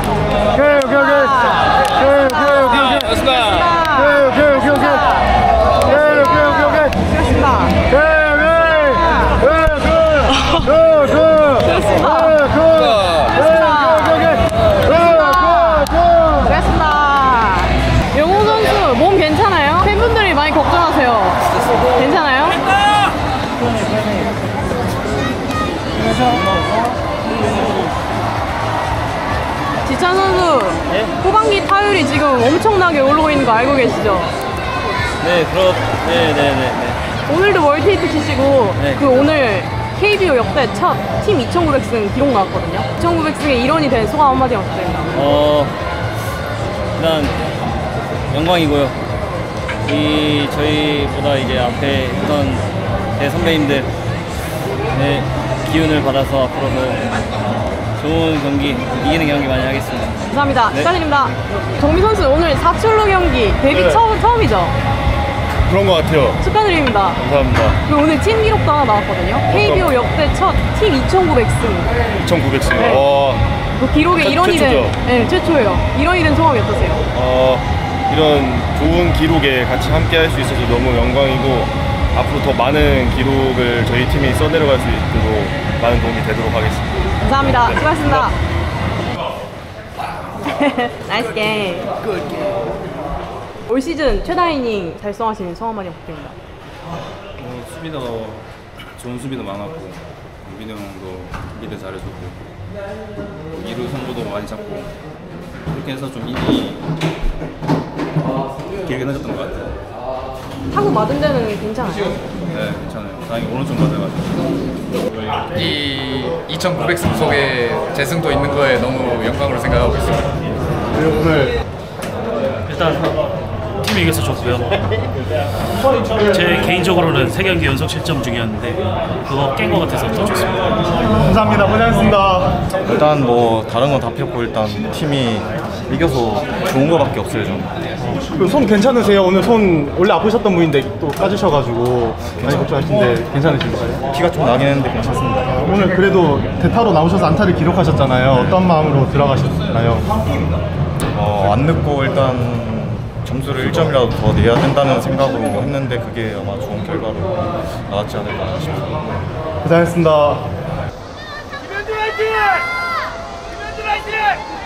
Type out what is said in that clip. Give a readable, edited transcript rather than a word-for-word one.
영호 선수 몸 괜찮아요? 팬분들이 많이 걱정하세요. 괜찮아요? 지찬 선수 후반기 타율이 지금 엄청나게 오르고 있는 거 알고 계시죠? 네, 네네네. 오늘도 멀티히트 치시고 네. 그 오늘 KBO 역대 첫 팀 2,900승 기록 나왔거든요. 2,900승의 일원이 된 소감 한마디 어떠세요? 일단 영광이고요. 저희보다 이제 앞에 있던 대선배님들 기운을 받아서 앞으로도 좋은 경기, 이기는 경기 많이 하겠습니다. 감사합니다. 네. 축하드립니다. 정미 선수 오늘 4출루 경기 데뷔 네. 처음이죠? 그런 것 같아요. 축하드립니다. 감사합니다. 그리고 오늘 팀 기록도 하나 나왔거든요. KBO 역대 첫 팀 2,900승. 2,900승. 네. 그 기록의 일원이 최초죠? 네, 최초예요. 일원이 된 소감이 어떠세요? 이런 좋은 기록에 같이 함께 할 수 있어서 너무 영광이고 앞으로 더 많은 기록을 저희 팀이 써내려갈 수 있도록 많은 도움이 되도록 하겠습니다. 감사합니다. 네. 수고하셨습니다. 나이스 게임. 올 시즌 최다 이닝 달성하신 소감 많이 부탁드립니다. 수비도 좋은 수비도 많았고 민우 형도 리드 잘해줬고 2루 선수도 많이 잡고 그렇게 해서 좀 이닝이 길게 늦었던 것 같아요. 타구 맞은 데는 괜찮아요? 네, 괜찮아요. 다행히 오른쪽 맞아가지고. 이 2,900승 속에 제 승도 있는 거에 너무 영광으로 생각하고 있습니다. 그리고 오늘 일단 팀이 이겨서 좋고요. 제 개인적으로는 3경기 연속 실점 중이었는데 그거 깬 것 같아서 더 좋습니다. 감사합니다. 고생하셨습니다. 일단 뭐 다른 건 다 피웠고 일단 팀이 이겨서 좋은 거밖에 없어요. 좀. 손 괜찮으세요? 오늘 손 원래 아프셨던 분인데 또 까지셔가지고 많이 걱정하시는데 괜찮으신가요? 피가 좀 나긴 했는데 괜찮습니다. 오늘 그래도 대타로 나오셔서 안타를 기록하셨잖아요. 어떤 마음으로 들어가셨나요? 안 늦고 일단 점수를 1점이라도 더 내야 된다는 생각으로 했는데 그게 아마 좋은 결과로 나왔지 않을까 싶습니다. 고생하셨습니다. 김현준 화이팅! 김현준 화이팅!